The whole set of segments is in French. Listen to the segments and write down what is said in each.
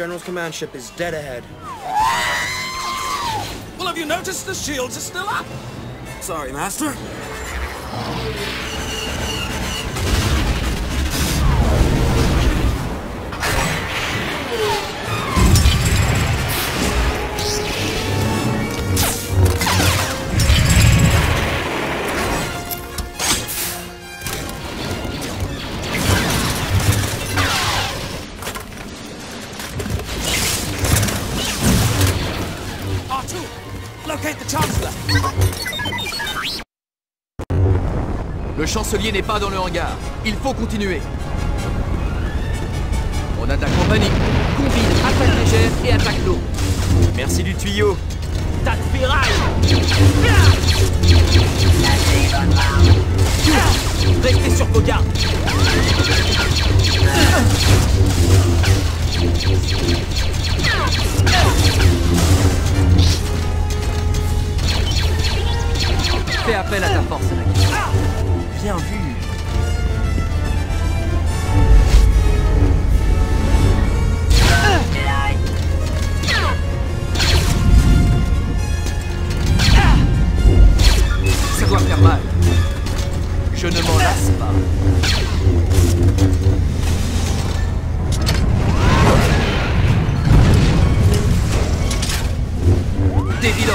General's command ship is dead ahead. Well, have you noticed the shields are still up? Sorry, Master. Locate the Chancellor. Le chancelier n'est pas dans le hangar. Il faut continuer. On a ta compagnie. Combine attaque légère et attaque lourde. Merci du tuyau. Tas de ferraille. Restez sur vos gardes. Fais appel à ta force, Anakin. Bien vu. Ça doit faire mal. Je ne m'en lasse pas. Évident.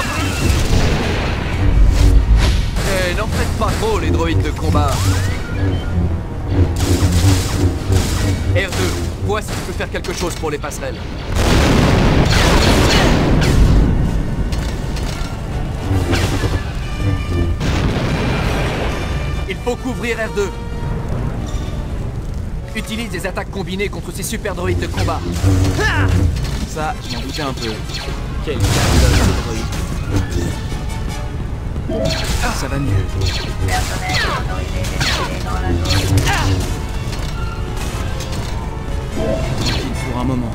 N'en faites pas trop, les droïdes de combat. R2, vois si tu peux faire quelque chose pour les passerelles. Il faut couvrir R2. Utilise des attaques combinées contre ces super droïdes de combat. Ça, je m'en doutais un peu. Quel cadeau, ce droïde. Ça va mieux. Personnel autorisé détecté dans la zone. Tranquille pour un moment.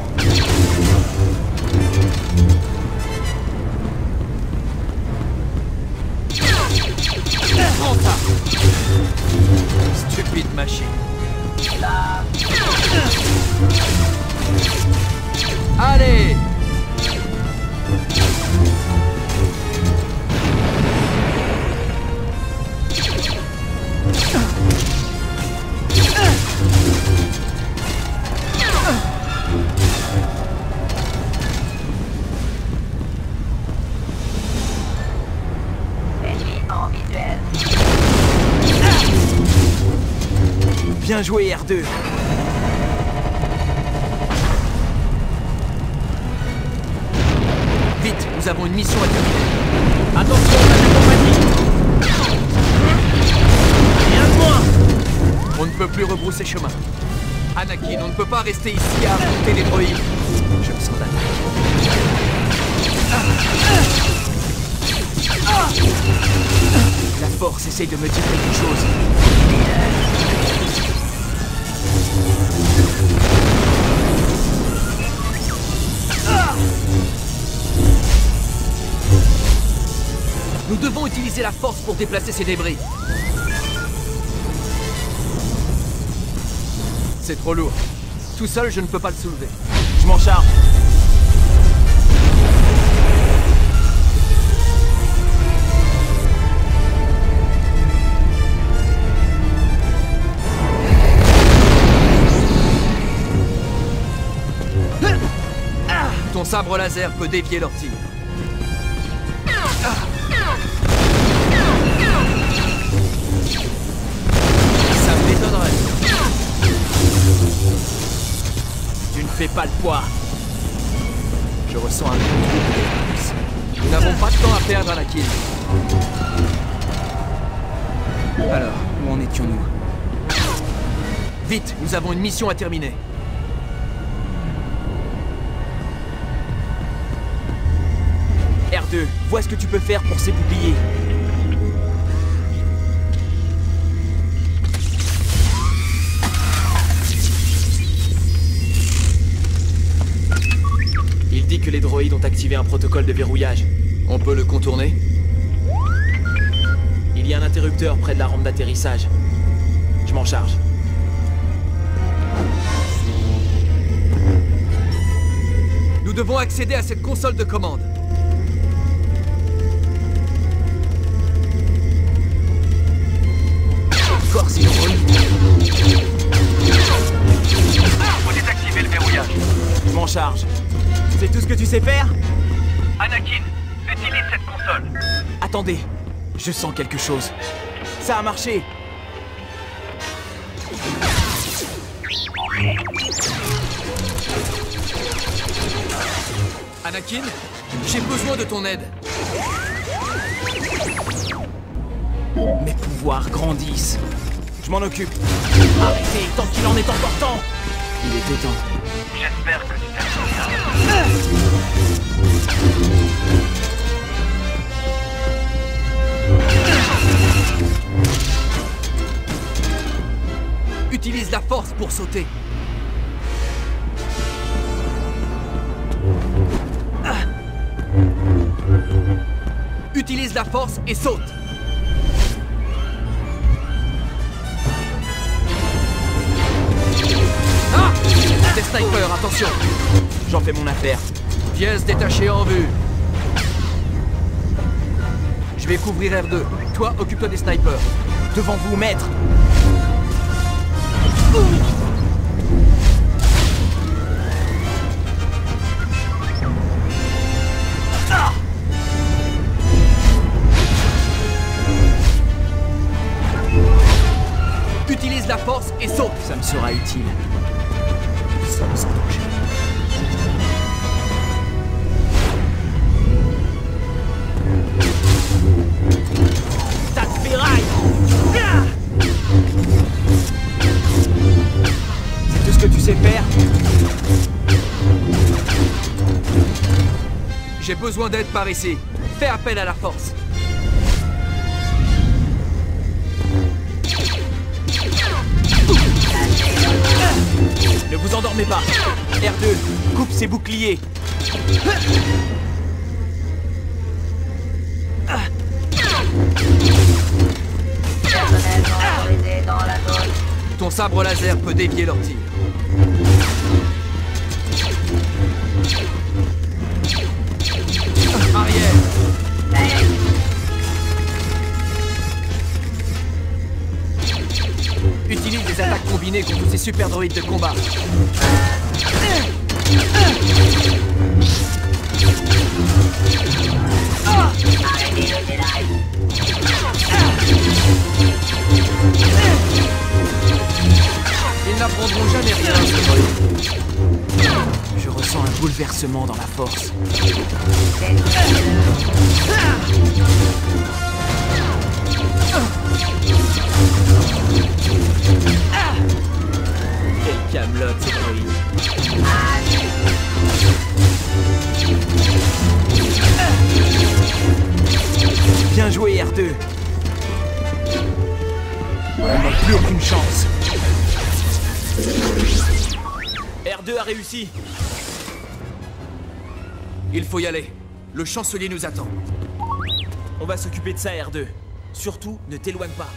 Prends ça. Stupide machine. Allez. Bien joué, R2. Vite, nous avons une mission à terminer. Attention, on a la compagnie. Rien de moi. On ne peut plus rebrousser chemin. Anakin, on ne peut pas rester ici à affronter les droïdes. Je me sens d'attaque. La force essaye de me dire quelque chose. Nous devons utiliser la force pour déplacer ces débris. C'est trop lourd. Tout seul, je ne peux pas le soulever. Je m'en charge. Ton sabre laser peut dévier leur tir. Ça m'étonnerait. Tu ne fais pas le poids. Je ressens un gros trou de défense. Nous n'avons pas de temps à perdre, Anakin. Alors, où en étions-nous? Vite, nous avons une mission à terminer. R2, vois ce que tu peux faire pour ces boucliers. Il dit que les droïdes ont activé un protocole de verrouillage. On peut le contourner? Il y a un interrupteur près de la rampe d'atterrissage. Je m'en charge. devons accéder à cette console de commande. Force hydraulique. Faut désactiver le verrouillage. Je m'en charge. C'est tout ce que tu sais faire? Anakin, utilise cette console. Attendez, je sens quelque chose. Ça a marché. Anakin, j'ai besoin de ton aide. Mes pouvoirs grandissent. Je m'en occupe. Arrêtez tant qu'il en est encore temps. Il était temps. J'espère que tu t'amuses bien. Utilise la force pour sauter. Utilise la force et saute. Ah! Des snipers, attention. J'en fais mon affaire. Pièces détachées en vue. Je vais couvrir R2. Toi, occupe-toi des snipers. Devant vous, maître. Utilise la force et saute. Ça me sera utile. Nous sommes en danger. Ça te ferraille. C'est tout ce que tu sais faire? J'ai besoin d'aide par ici. Fais appel à la force. Ne vous endormez pas. R2, coupe ses boucliers. Personnel non autorisé dans la zone. Ton sabre laser peut dévier leur tir. Arrière. Utilise des attaques combinées contre ces super droïdes de combat. Arrêtez le Jedi. Ils n'apprendront jamais rien, ces droïdes. Je ressens un bouleversement dans la force. Quelle camelote, ces droïdes. Bien joué, R2. On n'a plus aucune chance. R2 a réussi. Il faut y aller. Le chancelier nous attend. On va s'occuper de ça, R2. Surtout, ne t'éloigne pas.